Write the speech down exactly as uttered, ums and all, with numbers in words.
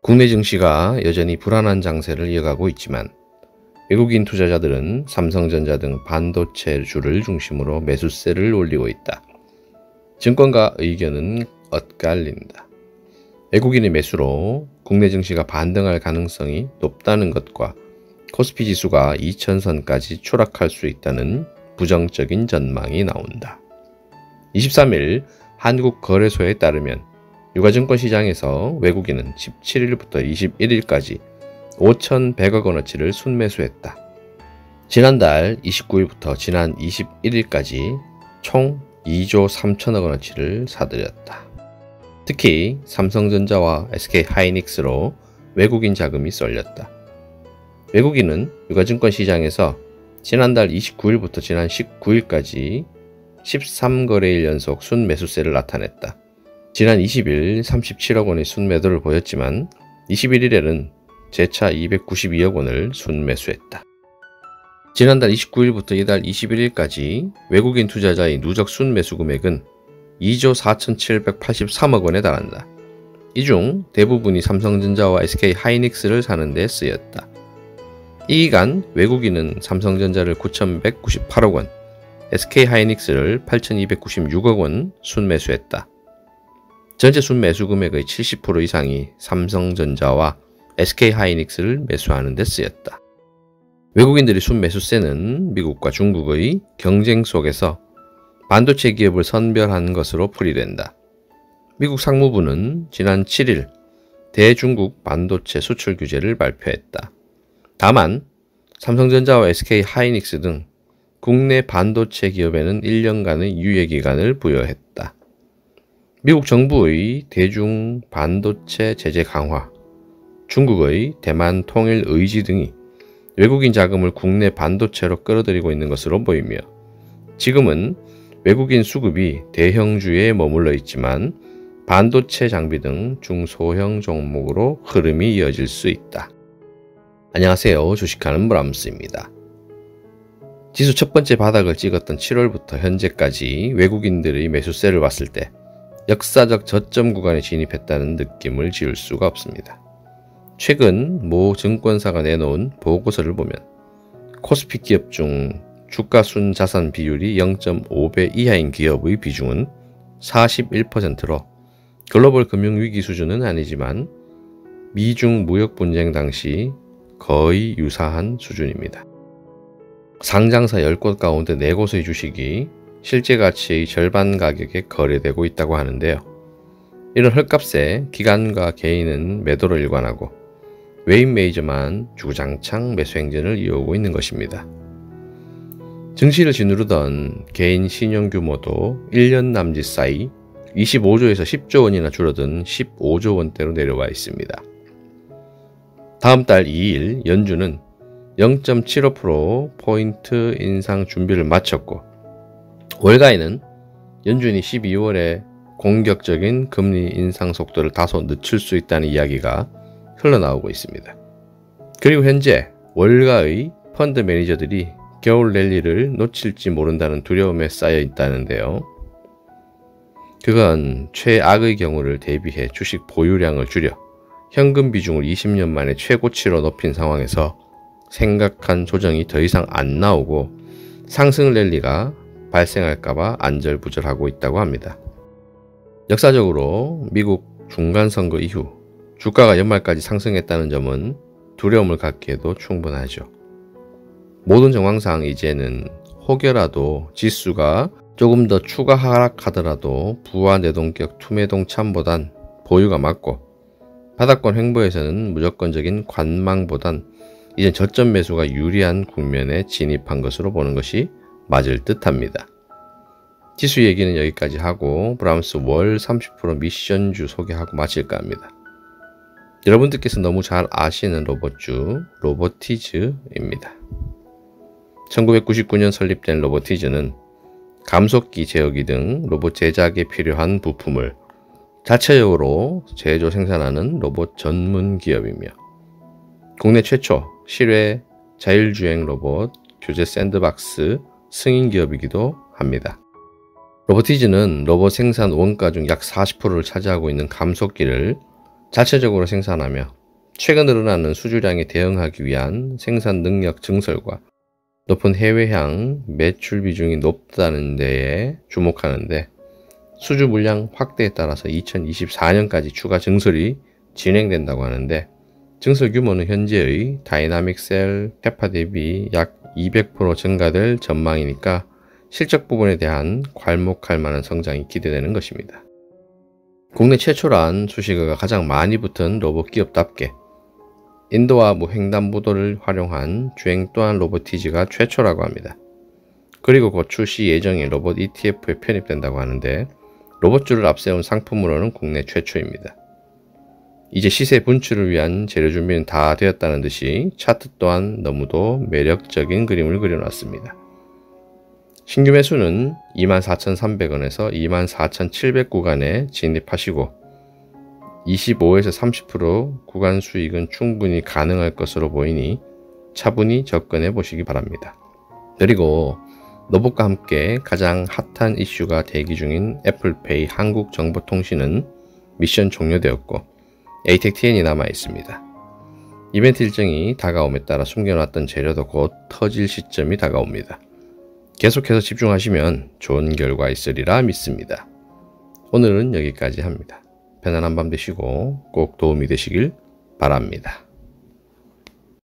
국내 증시가 여전히 불안한 장세를 이어가고 있지만 외국인 투자자들은 삼성전자 등 반도체주를 중심으로 매수세를 올리고 있다. 증권가 의견은 엇갈린다. 외국인의 매수로 국내 증시가 반등할 가능성이 높다는 것과 코스피 지수가 이천 선까지 추락할 수 있다는 부정적인 전망이 나온다. 이십삼 일 한국거래소에 따르면 유가증권 시장에서 외국인은 십칠 일부터 이십일 일까지 오천백억 원어치를 순매수했다. 지난달 이십구 일부터 지난 이십일 일까지 총 이조 삼천억 원어치를 사들였다. 특히 삼성전자와 에스케이하이닉스로 외국인 자금이 쏠렸다. 외국인은 유가증권 시장에서 지난달 이십구 일부터 지난 십구 일까지 십삼 거래일 연속 순매수세를 나타냈다. 지난 이십 일 삼십칠억 원의 순매도를 보였지만 이십일 일에는 재차 이백구십이억 원을 순매수했다. 지난달 이십구 일부터 이달 이십일 일까지 외국인 투자자의 누적 순매수 금액은 이조 사천칠백팔십삼억 원에 달한다. 이 중 대부분이 삼성전자와 에스케이하이닉스를 사는 데 쓰였다. 이 기간 외국인은 삼성전자를 구천백구십팔억 원, 에스케이하이닉스를 팔천이백구십육억 원 순매수했다. 전체 순매수 금액의 칠십 퍼센트 이상이 삼성전자와 에스케이하이닉스를 매수하는 데 쓰였다. 외국인들의 순매수세는 미국과 중국의 경쟁 속에서 반도체 기업을 선별한 것으로 풀이된다. 미국 상무부는 지난 칠 일 대중국 반도체 수출 규제를 발표했다. 다만 삼성전자와 에스케이하이닉스 등 국내 반도체 기업에는 일 년간의 유예기간을 부여했다. 미국 정부의 대중 반도체 제재 강화, 중국의 대만 통일 의지 등이 외국인 자금을 국내 반도체로 끌어들이고 있는 것으로 보이며 지금은 외국인 수급이 대형주에 머물러 있지만 반도체 장비 등 중소형 종목으로 흐름이 이어질 수 있다. 안녕하세요. 주식하는 브람스입니다. 지수 첫 번째 바닥을 찍었던 칠월부터 현재까지 외국인들의 매수세를 봤을 때 역사적 저점 구간에 진입했다는 느낌을 지울 수가 없습니다. 최근 모 증권사가 내놓은 보고서를 보면 코스피 기업 중 주가 순 자산 비율이 영 점 오 배 이하인 기업의 비중은 사십일 퍼센트로 글로벌 금융위기 수준은 아니지만 미중 무역 분쟁 당시 거의 유사한 수준입니다. 상장사 열 곳 가운데 네 곳의 주식이 실제 가치의 절반 가격에 거래되고 있다고 하는데요. 이런 헐값에 기관과 개인은 매도를 일관하고 외인 메이저만 주구장창 매수 행진을 이어오고 있는 것입니다. 증시를 짓누르던 개인 신용 규모도 일 년 남짓 사이 이십오조에서 십조 원이나 줄어든 십오조 원대로 내려와 있습니다. 다음 달 이 일 연준은 영 점 칠오 퍼센트포인트 인상 준비를 마쳤고 월가에는 연준이 십이월에 공격적인 금리 인상 속도를 다소 늦출 수 있다는 이야기가 흘러나오고 있습니다. 그리고 현재 월가의 펀드 매니저들이 겨울 랠리를 놓칠지 모른다는 두려움에 쌓여 있다는데요. 그건 최악의 경우를 대비해 주식 보유량을 줄여 현금 비중을 이십 년 만에 최고치로 높인 상황에서 생각한 조정이 더 이상 안 나오고 상승 랠리가 발생할까봐 안절부절하고 있다고 합니다. 역사적으로 미국 중간선거 이후 주가가 연말까지 상승했다는 점은 두려움을 갖기에도 충분하죠. 모든 정황상 이제는 혹여라도 지수가 조금 더 추가 하락하더라도 부와 내동격 투매동 참보단 보유가 맞고 바닥권 횡보에서는 무조건적인 관망보단 이젠 저점 매수가 유리한 국면에 진입한 것으로 보는 것이 맞을 듯 합니다. 지수 얘기는 여기까지 하고 브람스 월 삼십 퍼센트 미션주 소개하고 마칠까 합니다. 여러분들께서 너무 잘 아시는 로봇주 로보티즈입니다. 천구백구십구 년 설립된 로보티즈는 감속기, 제어기 등 로봇 제작에 필요한 부품을 자체적으로 제조 생산하는 로봇 전문 기업이며 국내 최초 실외 자율주행 로봇 교제 샌드박스 승인 기업이기도 합니다. 로보티즈는 로봇 생산 원가 중 약 사십 퍼센트를 차지하고 있는 감속기를 자체적으로 생산하며 최근 늘어나는 수주량에 대응하기 위한 생산 능력 증설과 높은 해외향 매출 비중이 높다는 데에 주목하는데, 수주 물량 확대에 따라서 이천이십사 년까지 추가 증설이 진행된다고 하는데, 증설 규모는 현재의 다이나믹 셀 캐파 대비 약 이백 퍼센트 증가될 전망이니까 실적 부분에 대한 괄목할 만한 성장이 기대되는 것입니다. 국내 최초란 수식어가 가장 많이 붙은 로봇 기업답게 인도와 무횡단보도를 활용한 주행 또한 로보티지가 최초라고 합니다. 그리고 곧 출시 예정인 로봇 이티에프에 편입된다고 하는데, 로봇주를 앞세운 상품으로는 국내 최초입니다. 이제 시세 분출을 위한 재료 준비는 다 되었다는 듯이 차트 또한 너무도 매력적인 그림을 그려놨습니다. 신규 매수는 이만 사천삼백 원에서 이만 사천칠백 구간에 진입하시고 이십오에서 삼십 퍼센트 구간 수익은 충분히 가능할 것으로 보이니 차분히 접근해 보시기 바랍니다. 그리고 로봇과 함께 가장 핫한 이슈가 대기 중인 애플페이 한국정보통신은 미션 종료되었고 에이텍티엔이 남아 있습니다. 이벤트 일정이 다가옴에 따라 숨겨놨던 재료도 곧 터질 시점이 다가옵니다. 계속해서 집중하시면 좋은 결과 있으리라 믿습니다. 오늘은 여기까지 합니다. 편안한 밤 되시고 꼭 도움이 되시길 바랍니다.